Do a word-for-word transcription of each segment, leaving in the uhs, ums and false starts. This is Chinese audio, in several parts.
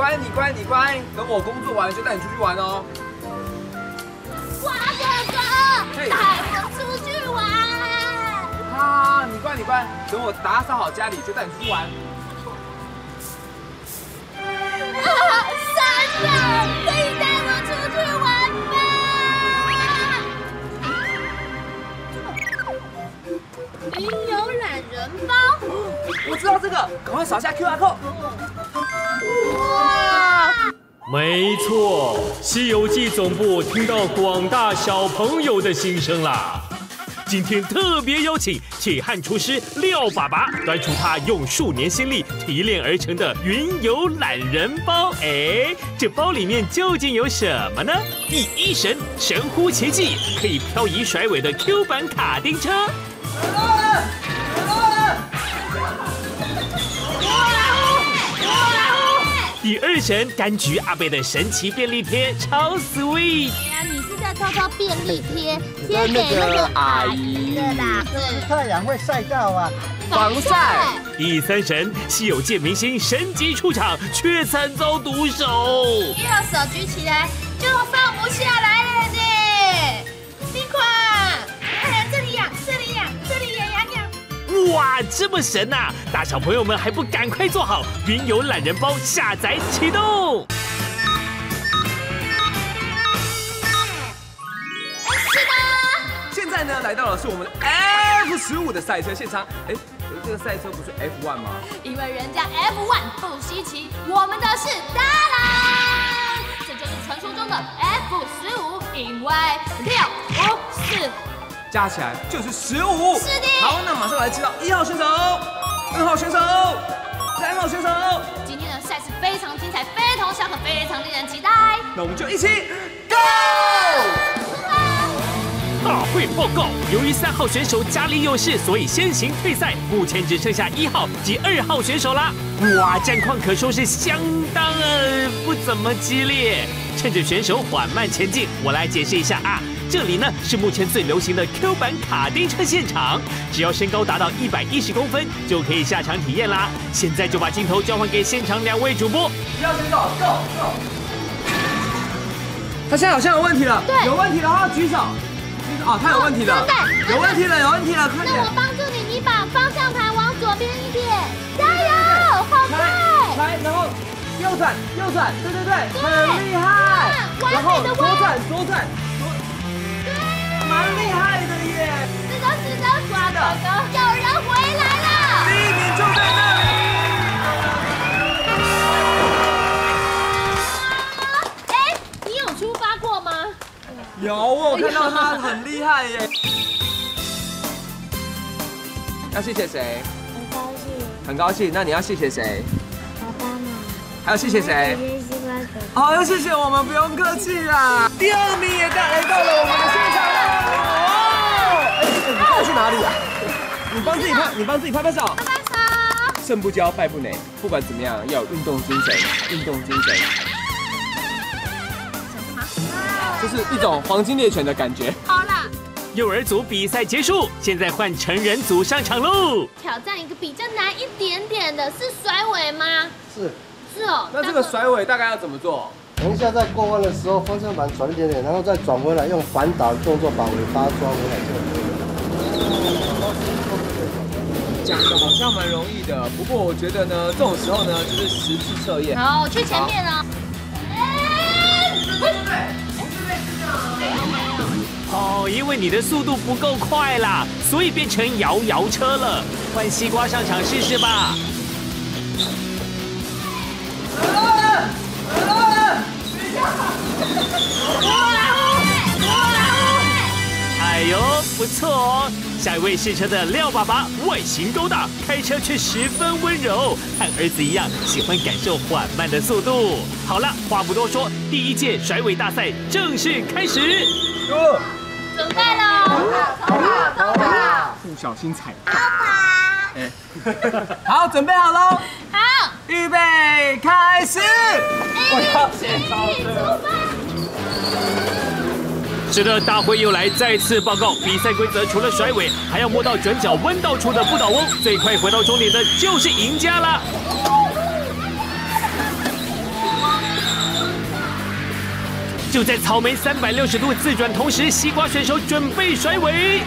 乖，你乖，你乖，等我工作完就带你出去玩哦。 瓜哥哥，带我出去玩。 啊，你乖，你乖，等我打扫好家里就带你出去玩。 啊，三郎，可以带我出去玩吗？ 云游懒人包， 我知道这个，赶快扫下 Q R code。 哇！ 没错，《西游记》总部听到广大小朋友的心声啦。今天特别邀请铁汉厨师廖爸爸端出他用数年心力提炼而成的云游懒人包。哎，这包里面究竟有什么呢？第一神神乎其技，可以漂移甩尾的 Q 版卡丁车。 第二神柑橘阿贝的神奇便利贴，超 sweet。 哎呀，你是在偷偷便利贴贴给那个阿姨的啦？ 是太阳会晒到啊， 防晒。 第三神稀有界明星神级出场，却惨遭毒手。 一号手举起来就放不下来了呢。冰块，哎呀，这里痒，这里痒，这里也痒痒。 哇，这么神呐、啊！大小朋友们还不赶快做好云游懒人包下载启动！ 是的。 现在呢，来到了是我们的 F 十五的赛车现场。哎，这个赛车不是 F 一 吗？ 因为人家 F 一 不稀奇，我们的是大郎，这就是传说中的 F 十五，因为六五四。 加起来就是十五。 是的。 好，那马上来知道一号选手、二号选手、三号选手。 今天的赛事非常精彩，非同小可，非常令人期待。 那我们就一起 Go！ 大会报告：由于三号选手家里有事，所以先行退赛。目前只剩下一号及二号选手啦。哇，战况可说是相当呃不怎么激烈。趁着选手缓慢前进，我来解释一下啊。 这里呢是目前最流行的 Q 版卡丁车现场，只要身高达到一百一十公分就可以下场体验啦。现在就把镜头交还给现场两位主播。 一号选手 Go Go！ 他现在好像有问题了， 对， 有问题的话举手。举手哦，他有问题了，有问题了，有问题了，快点！ 那我帮助你，你把方向盘往左边一点，加油，好快！ 来，然后右转，右转，对对对，很厉害。然后左转，左转。 蛮厉害的耶！ 是的，是的，瓜哥哥，有人回来了！ 第一名就在那里。 哎，你有出发过吗？ 有，我有看到他很厉害耶。要谢谢谁？ 很高兴。 很高兴。那你要谢谢谁？ 爸爸妈妈。 还要谢谢谁？ 谢谢西瓜哥。 好，要谢谢我们，不用客气啦。第二名也带来到了我们的现场了。 你要去哪里啊？你帮自己拍，你帮自己拍拍手。 拍拍手。 胜不骄，败不馁。不管怎么样，要有运动精神，运动精神。就是一种黄金猎犬的感觉。 好啦， 幼儿组比赛结束，现在换成人组上场喽。 挑战一个比较难一点点的，是甩尾吗？ 是。 是哦。 那这个甩尾大概要怎么做？ 等一下在过弯的时候，方向盘转一点点，然后再转回来，用反打的动作把尾巴抓回来就可以了。 讲的好像蛮容易的，不过我觉得呢，这种时候呢，就是实际测验。 好，我去前面了。哎， 对对对，对对哦，因为你的速度不够快啦，所以变成摇摇车了。换西瓜上场试试吧。 哎呦，不错哦！下一位试车的廖爸爸，外形高大，开车却十分温柔，和儿子一样喜欢感受缓慢的速度。好了，话不多说，第一届甩尾大赛正式开始。 准备喽！ 走吧，走吧， 不小心踩到。哎，好，准备好喽！ 好， 预备，开始！我要先出发。 是的，大会又来再次报告比赛规则，除了甩尾，还要摸到转角弯道处的不倒翁，最快回到终点的就是赢家了。 就在草莓三百六十度自转同时，西瓜选手准备甩尾。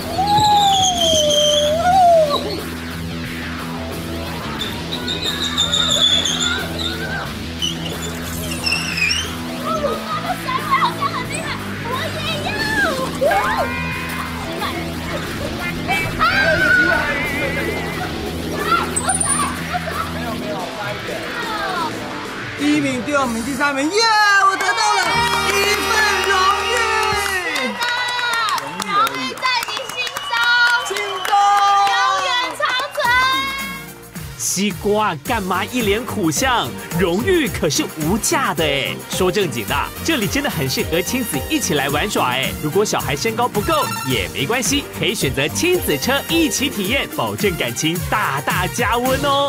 第一名、第二名、第三名，耶！我得到了一份荣誉。 荣誉在你心中， 心中永远长存。 西瓜干嘛一脸苦相？荣誉可是无价的哎。说正经的，这里真的很适合亲子一起来玩耍哎。如果小孩身高不够也没关系，可以选择亲子车一起体验，保证感情大大加温哦。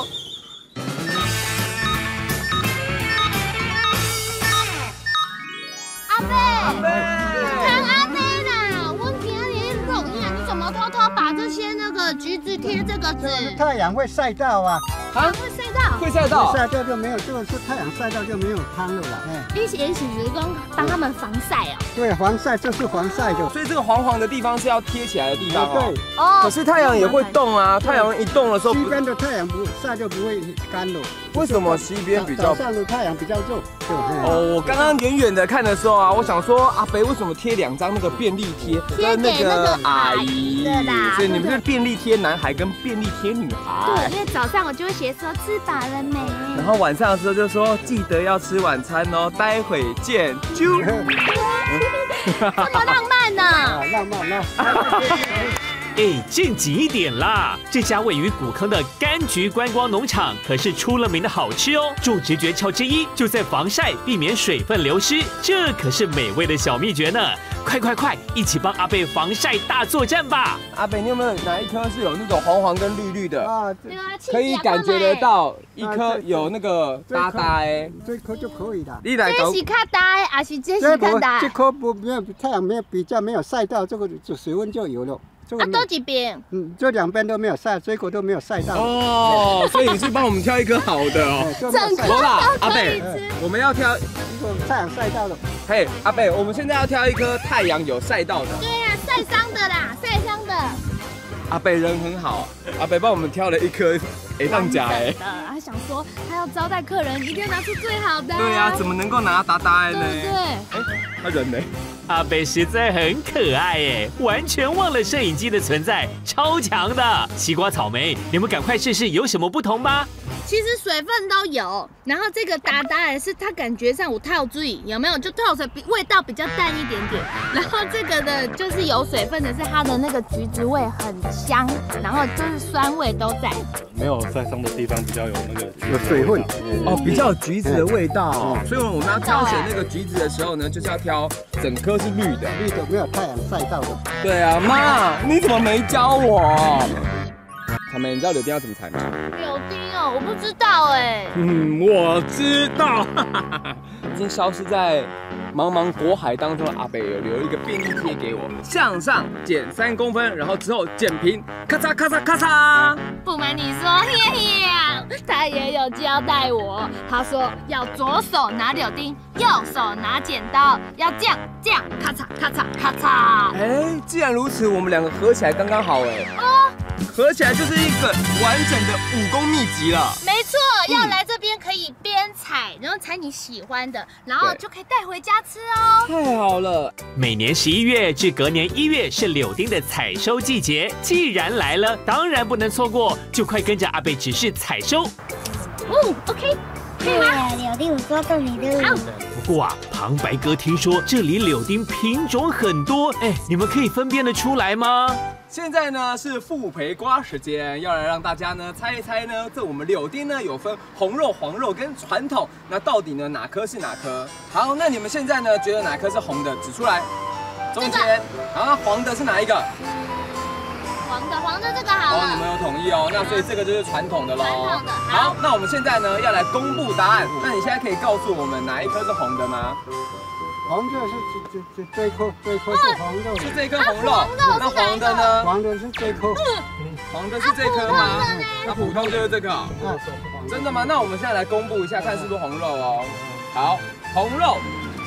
阿贝，看阿贝啦！我今日录影，你怎么偷偷把这些那个橘子贴这个纸？ 太阳会晒到啊， 啊，会晒到， 会晒到， 晒到就没有，这个是太阳晒到就没有汤了啦。哎， 一起一起是帮帮他们防晒哦。 对，防晒就是防晒的。 所以这个黄黄的地方是要贴起来的地方哦。 对， 哦， 可是太阳也会动啊，太阳一动的时候， 西边的太阳不晒就不会干了。 为什么西边比较？ 早上的太阳比较热。 哦，我刚刚远远的看的时候啊，我想说阿北为什么贴两张那个便利贴跟那个阿姨？所以你们是便利贴男孩跟便利贴女孩。 对，因为早上我就会写说吃饱了没， 然后晚上的时候就说记得要吃晚餐哦，待会见，啾。 这么浪漫呢？ 啊，浪漫浪。 哎，正经一点啦！这家位于古坑的柑橘观光农场可是出了名的好吃哦。种植诀窍之一就在防晒，避免水分流失，这可是美味的小秘诀呢！快快快，一起帮阿贝防晒大作战吧！ 阿北，你有没有哪一颗是有那种黄黄跟绿绿的？ 啊， 可以感觉得到一颗有那个哒哒哎， 这颗就可以了。 你来搞。 这是较大的，还是这是较大？ 这颗不没有太阳没有比较没有晒到，这个就水温就有了。 啊，多几边？ 嗯，这两边都没有晒，水果都没有晒到。 哦，所以你是帮我们挑一颗好的哦。 整颗啦，阿都可以贝， 吃。 我们要挑一个太阳晒到了。 嘿，阿贝，我们现在要挑一颗太阳有晒到的。 对呀，晒伤的啦，晒伤的。 阿贝人很好，阿贝帮我们挑了一颗哎当家哎。 他想说他要招待客人，一定要拿出最好的。 对呀，怎么能够拿哒哒呢？ 对不对？ 哎，他人呢？ 阿贝实在很可爱耶，完全忘了摄影机的存在，超强的！西瓜、草莓，你们赶快试试有什么不同吧。 其实水分都有，然后这个达达也是它感觉上有透水，有没有？就透水，味道比较淡一点点。然后这个的就是有水分的，是它的那个橘子味很香，然后就是酸味都在。 没有晒伤的地方比较有那个有水分哦，比较有橘子的味道。所以我们要挑选那个橘子的时候呢，就是要挑整颗是绿的， 绿的没有太阳晒到的。 对啊，妈，你怎么没教我？草莓，你知道柳丁要怎么采吗？ 柳丁哦，我不知道哎。 嗯，我知道，已经消失在茫茫国海当中的阿北有留一个便利贴给我，向上减三公分，然后之后减平，咔嚓咔嚓咔嚓。 不瞒你说，嘿嘿，他也有交代我，他说要左手拿柳丁，右手拿剪刀，要这样这样，咔嚓咔嚓咔嚓。 哎，既然如此，我们两个合起来刚刚好哎。哦。合起来就是一个完整的武功秘籍了。 没错，要来这边可以边采，然后采你喜欢的，然后就可以带回家吃哦。 太好了！ 每年十一月至隔年一月是柳丁的采收季节，既然来了，当然不能错过，就快跟着阿贝指示采收。 哦 ，OK。可以吗？ 柳丁我抓到你的。 好。 不过啊，旁白哥听说这里柳丁品种很多，哎，你们可以分辨得出来吗？ 现在呢是复培瓜时间，要来让大家呢猜一猜呢，这我们柳丁呢有分红肉、黄肉跟传统，那到底呢哪颗是哪颗？好，那你们现在呢觉得哪颗是红的？指出来。中间，然后黄的是哪一个？ 黄的，黄的这个好了。 哦，你们有统一哦，那所以这个就是传统的喽。 传统的。 好，那我们现在呢要来公布答案。那你现在可以告诉我们哪一颗是红的吗？ 红的是这这这颗，这颗是黄肉， 是这颗红肉。那黄的呢？ 黄的是这颗。 黄的是这颗吗？那普通就是这个。真的吗？那我们现在来公布一下，看是不是红肉哦。好，红肉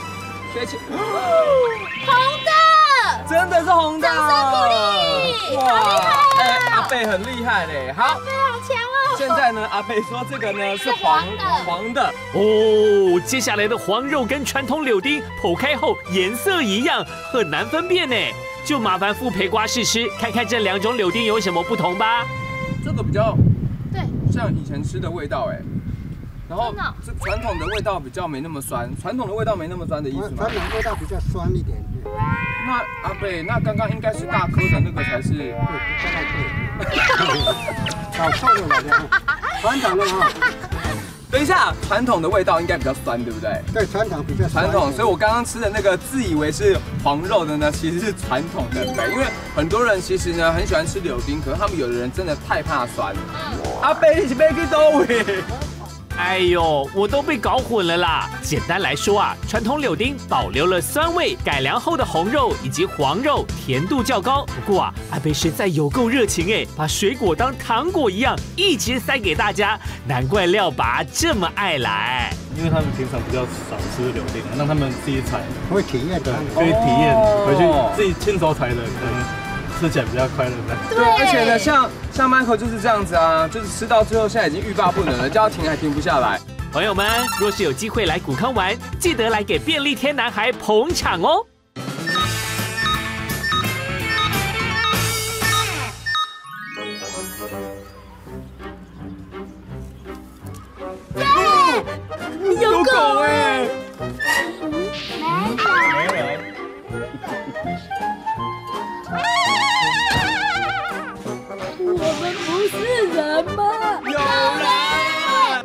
飞起， 红的， 真的是红的！ 掌声鼓励！哇， 哎，阿贝很厉害嘞。好， 阿贝好强哦。 现在呢，阿贝说这个呢是黄黄的哦。接下来的黄肉跟传统柳丁剖开后颜色一样，很难分辨呢。就麻烦傅培瓜试吃，看看这两种柳丁有什么不同吧。 这个比较对， 像以前吃的味道哎。然后这传统的味道比较没那么酸，传统的味道没那么酸的意思吗？ 传统味道比较酸一点。 那阿贝，那刚刚应该是大颗的那个才是对， 大概对。搞错了好像，传统的哈。 等一下，传统的味道应该比较酸，对不对？ 对，传统比较酸。 传统，所以我刚刚吃的那个自以为是黄肉的呢，其实是传统的肥。因为很多人其实呢很喜欢吃柳丁，可是他们有的人真的太怕酸。阿贝，你是要去哪位？ 哎呦，我都被搞混了啦！简单来说啊，传统柳丁保留了酸味，改良后的红肉以及黄肉甜度较高。不过啊，阿贝实在有够热情哎，把水果当糖果一样一直塞给大家，难怪廖爸这么爱来。 因为他们平常比较少吃柳丁，让他们自己采， 会体验的， 可以体验，回去自己亲手采的，可能吃起来比较快乐的。 对，而且呢，像像 Michael 就是这样子啊，就是吃到最后现在已经欲罢不能了，叫他停还停不下来。 朋友们，若是有机会来古坑玩，记得来给便利贴男孩捧场哦。 有狗哎！ 没有。 我们不是人吗？ 有人！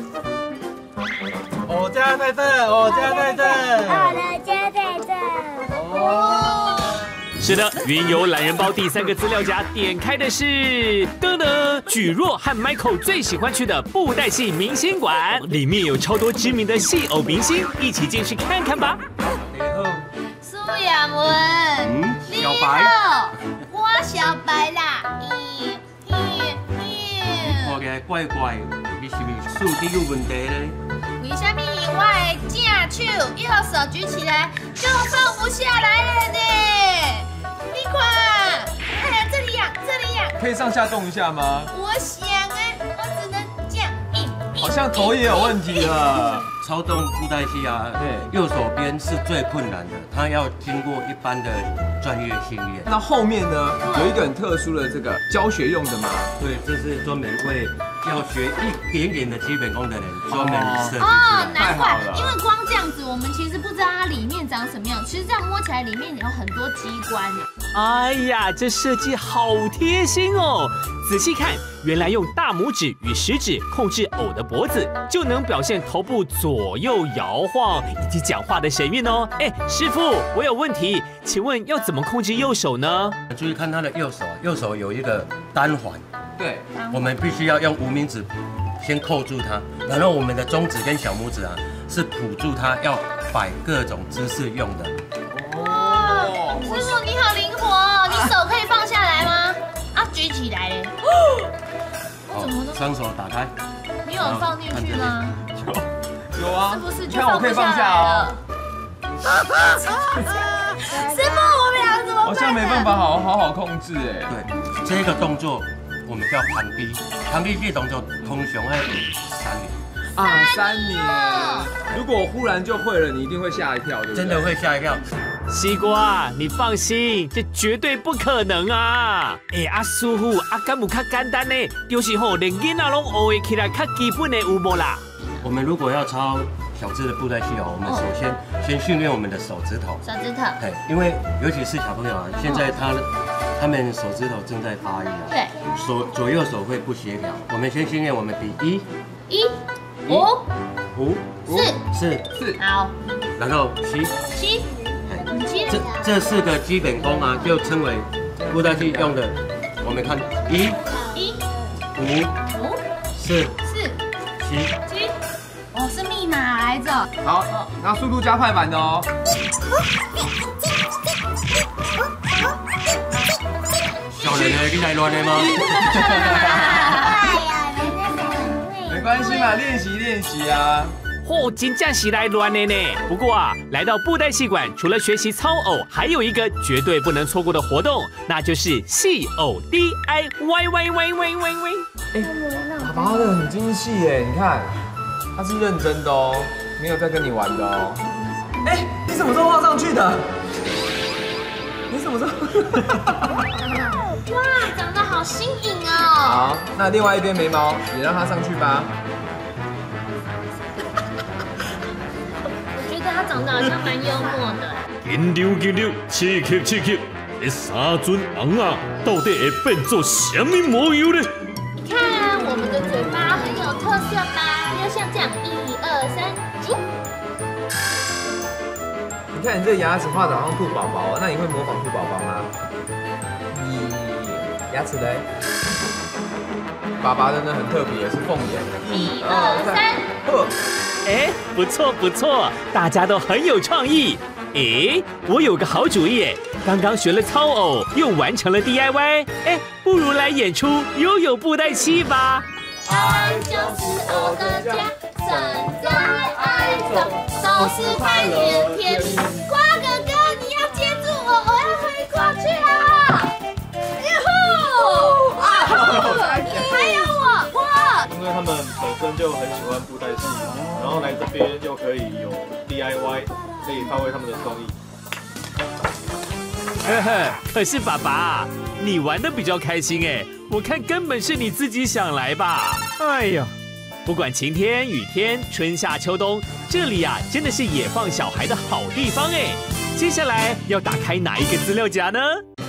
我家在这，我家在这。 我的家在这。 哦。 是的，云游懒人包第三个资料夹点开的是噔噔，举若和 Michael 最喜欢去的布袋戏明星馆，里面有超多知名的戏偶明星，一起进去看看吧。 苏雅文， 嗯， 你小白好，我小白啦。咦咦咦！ 看起来怪怪，你是不是视力有问题呢？ 为什么我的正手右手举起来就放不下来了呢？你看，哎呀，这里痒，这里痒。 可以上下动一下吗？ 我想啊，我只能这样。 好像头也有问题了。 操纵布袋戏啊，对，右手边是最困难的，它要经过一般的专业训练。 那后面呢，有一个很特殊的这个教学用的吗？ 对，这是专门为要学一点点的基本功的人专门设计出哦， 来。 难怪，因为光这样子，我们其实不知道它里面长什么样。其实这样摸起来，里面有很多机关。 哎呀，这设计好贴心哦！仔细看，原来用大拇指与食指控制偶的脖子，就能表现头部左右摇晃以及讲话的神韵哦。哎，师傅，我有问题，请问要怎么控制右手呢？ 注意看他的右手，右手有一个单环， 对， 我们必须要用无名指先扣住它，然后我们的中指跟小拇指啊是辅助它，要摆各种姿势用的。 哦，师傅你好灵活哦，你手可以放下来吗？啊，举起来嘞。我怎么都双手打开， 你有放进去吗？ 有啊， 是不是就看我可以放下哦。 师傅，我们俩怎么办？ 好像没办法好好好控制哎。 对，这个动作我们叫旁臂，旁臂这动作通常要三年。 啊，三年！如果我忽然就会了，你一定会吓一跳，对不对？ 真的会吓一跳。 西瓜，你放心，这绝对不可能啊！哎，阿师傅，阿敢有较简单呢？有时候连囡仔拢学会起来，较基本的有无啦？ 我们如果要操小只的布袋戏哦，我们首先先训练我们的手指头。 手指头。 对，因为尤其是小朋友啊，现在他他们手指头正在发育啊， 对， 手左右手会不协调。我们先训练，我们比一、 一、五、 五、 四、 四、 四， 好， 然后七、 七、七。 这这四个基本功啊，就称为布袋戏用的。我们看一、 一、 五、 五、 四、 四、 七。 七。哦，是密码来着。 好，那速度加快版的哦。 小人呢，你来乱的吗？ 没关系嘛，练习练习啊。 哦，真正是来乱的呢。不过啊，来到布袋戏馆，除了学习操偶，还有一个绝对不能错过的活动，那就是戏偶 D I Y Y Y Y Y Y。 哎，爸爸的很精细耶，你看，他是认真的哦，没有在跟你玩的哦。哎，你什么时候画上去的？你什么时候？ 哇，长得好新颖哦！ 好，那另外一边眉毛也让它上去吧。 我觉得他长得好像蛮幽默的。 紧溜紧溜，刺激刺激，这三尊翁啊，到底会变做什么模样呢？ 你看我们的嘴巴很有特色吧？要像这样，一二三，啾！ 你看你这牙齿画的好像兔宝宝哦，那你会模仿兔宝宝吗？你牙齿嘞？爸爸的呢很特别，是凤眼。 一二三， 呵。 哎，不错不错，大家都很有创意。哎，我有个好主意，刚刚学了操偶，又完成了 D I Y， 哎，不如来演出悠悠布袋戏吧。 爱就是我的家，生在爱中都是快乐甜蜜。瓜哥哥，你要接住我，我要飞过去啊！哟吼！啊！还有我，我。 因为他们本身就很喜欢布袋戏，然后来这边又可以有 D I Y， 可以发挥他们的创意。 呵呵，可是爸爸，你玩的比较开心哎，我看根本是你自己想来吧。哎呀，不管晴天雨天，春夏秋冬，这里啊真的是野放小孩的好地方哎。接下来要打开哪一个资料夹呢？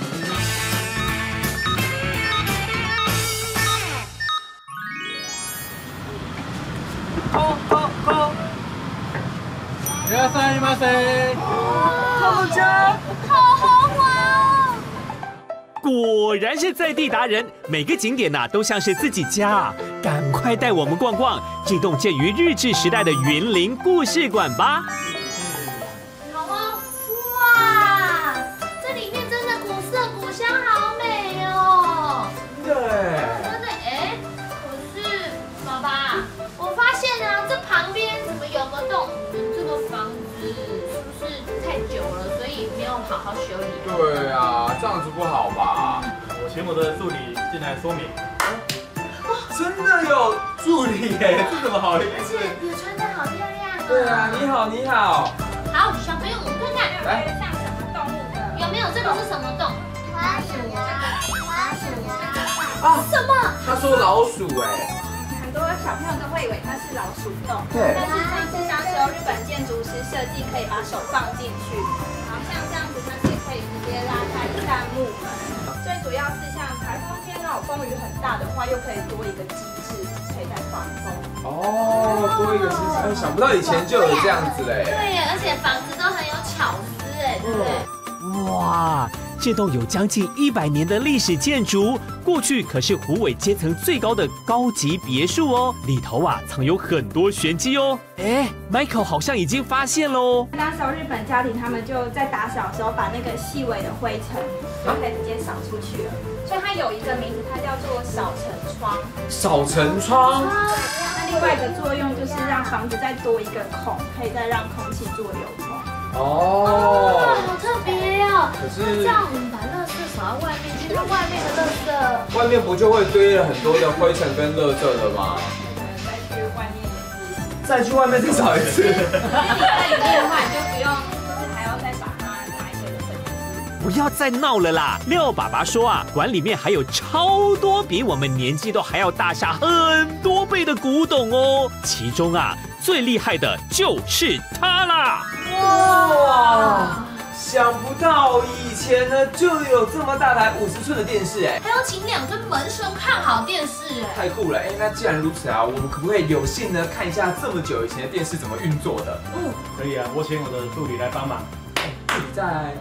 吼吼吼！ いらっしゃいませ。 好家。 好豪华哦！ 果然是在地达人，每个景点呐、啊、都像是自己家。赶快带我们逛逛这栋建于日治时代的云林故事馆吧。 好哦！哇，这里面真的古色古香，好美哦！ 对。 真的哎，可是爸爸，我发现啊，这旁边怎么有个洞？你们这个房子是不是太久了，所以没有好好修理？ 对啊，这样子不好吧？ 我请我的助理进来说明。 真的有助理耶，这怎么好意而且思？ 也穿得好漂亮哦。 对啊，你好，你好。 好，小朋友，我们看看， 来， 像什么动物的？ 有没有这个是什么洞？ 花鼠啊，花鼠啊。 啊， 什么？ 他说老鼠哎。 很多小朋友都会以为它是老鼠洞， 对。 但是它是当时候日本建筑师设计可以把手放进去，好像这样子它是可以直接拉开一扇木门。最主要是像台风天那种风雨很大的话，又可以多一个机制，可以再防风。 哦，多一个机制，哎，想不到以前就有这样子嘞。 对耶，而且房子都很有巧思哎，对不对？ 哇，这栋有将近一百年的历史建筑，过去可是虎尾阶层最高的高级别墅哦，里头啊藏有很多玄机哦。哎 ，Michael 好像已经发现喽。 那时候日本家庭他们就在打扫的时候，把那个细微的灰尘就可以直接扫出去了，所以它有一个名字，它叫做扫尘窗。 扫尘窗。 那另外一个作用就是让房子再多一个孔，可以再让空气做流通。 哦， 好特别哦。 可是这样我们把垃圾扫在外面，其实外面的垃圾， 外面不就会堆了很多的灰尘跟垃圾了吗？ 再去外面也是。 再去外面再扫一次。 那你在里面的话，你就不用，就是还要再把它拿一些的分析。 不要再闹了啦！廖爸爸说啊，馆里面还有超多比我们年纪都还要大下很多倍的古董哦，其中啊最厉害的就是它啦！ 哇，想不到以前呢就有这么大台五十寸的电视哎， 还要请两尊门神看好电视哎， 太酷了哎！那既然如此啊，我们可不可以有幸呢看一下这么久以前的电视怎么运作的？ 嗯， 可以啊，我请我的助理来帮忙。 自己在，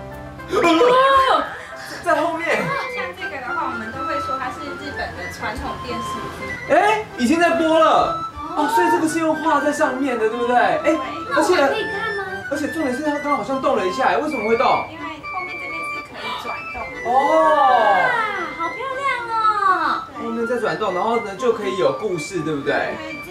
在后面。 像这个的话，我们都会说它是日本的传统电视机。 哎，已经在播了哦，所以这个是用画在上面的，对不对？哎，而且可以看吗？ 而且重点是它刚刚好像动了一下，哎，为什么会动？ 因为后面这边是可以转动的。 哦， 哇，好漂亮哦！ 后面在转动，然后呢就可以有故事，对不对？ 因为之前就是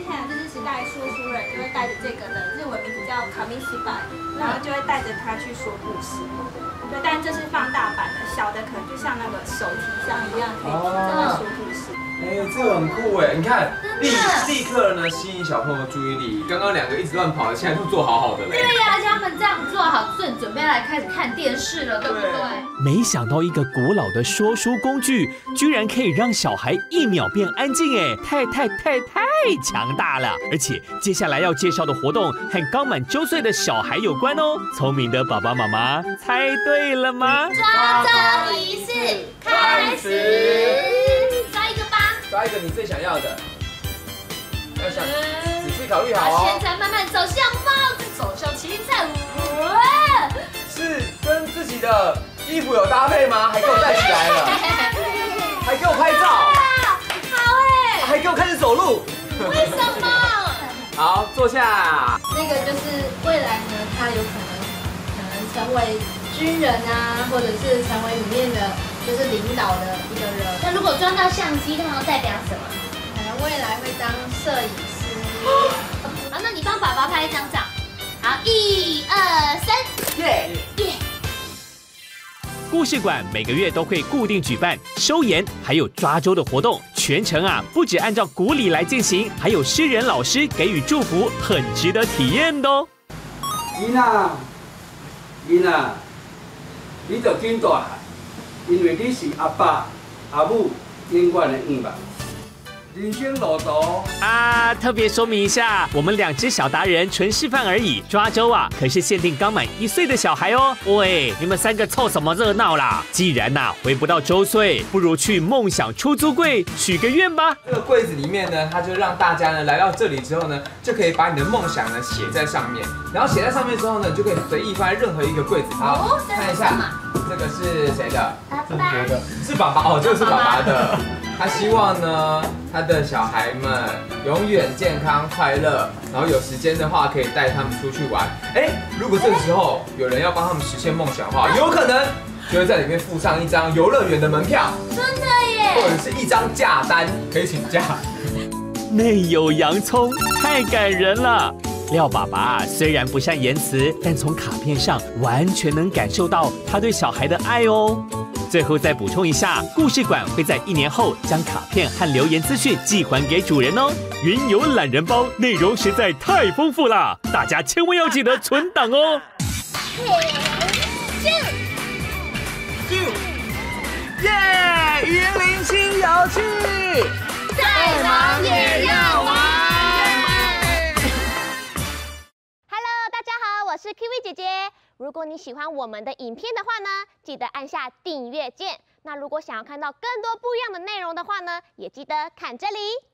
时代说书人就会带着这个的日文名字叫卡米西拜，然后就会带着它去说故事。对，但这是放大版的，小的可能就像那个手提箱一样，可以真的说故事。 哎，这个很酷哎！你看，立立刻呢吸引小朋友的注意力。刚刚两个一直乱跑的，现在都坐好好的嘞。 对呀，而且他们这样做好，正准备来开始看电视了，对不对？ 没想到一个古老的说书工具，居然可以让小孩一秒变安静，哎，太太太太强大了！而且接下来要介绍的活动和刚满周岁的小孩有关哦。聪明的爸爸妈妈猜对了吗？ 抓周仪式开始，抓一个吧。 抓一个你最想要的，要想仔细考虑好哦。 现在慢慢走向帽子，走向芹菜舞。 是跟自己的衣服有搭配吗？还给我戴起来了，还给我拍照， 好哎， 还给我开始走路。 为什么？ 好，坐下。 那个就是未来呢，他有可能可能成为军人啊，或者是成为里面的就是领导的一个人。 那如果装到相机，它要代表什么？ 可能未来会当摄影师。 好，那你帮爸爸拍一张照。好，一二三， 耶耶！ 故事馆每个月都会固定举办收研还有抓周的活动，全程啊不只按照古礼来进行，还有诗人老师给予祝福，很值得体验的哦。 囡仔，囡仔，你就紧大汉，因为你是阿爸阿母永远的愿望。人生路途啊，特别说明一下，我们两只小达人纯示范而已。抓周啊，可是限定刚满一岁的小孩哦。喂，你们三个凑什么热闹啦？既然呐、啊、回不到周岁，不如去梦想出租柜许个愿吧。 这个柜子里面呢，它就让大家呢来到这里之后呢，就可以把你的梦想呢写在上面，然后写在上面之后呢，你就可以随意放在任何一个柜子。好，看一下，这个是谁的？ 爸爸的，是爸爸哦，这个是爸爸的。他希望呢，他的小孩们永远健康快乐，然后有时间的话可以带他们出去玩。哎，如果这个时候有人要帮他们实现梦想的话，有可能就会在里面附上一张游乐园的门票， 真的耶， 或者是一张假单可以请假。 内有洋葱，太感人了。廖爸爸虽然不善言辞，但从卡片上完全能感受到他对小孩的爱哦。最后再补充一下，故事馆会在一年后将卡片和留言资讯寄还给主人哦。云游懒人包内容实在太丰富了，大家千万要记得存档哦。 就耶，云林新游趣， 再忙也要玩。 Hello， 大家好，我是 Kiwi 姐姐。如果你喜欢我们的影片的话呢，记得按下订阅键。那如果想要看到更多不一样的内容的话呢，也记得看这里。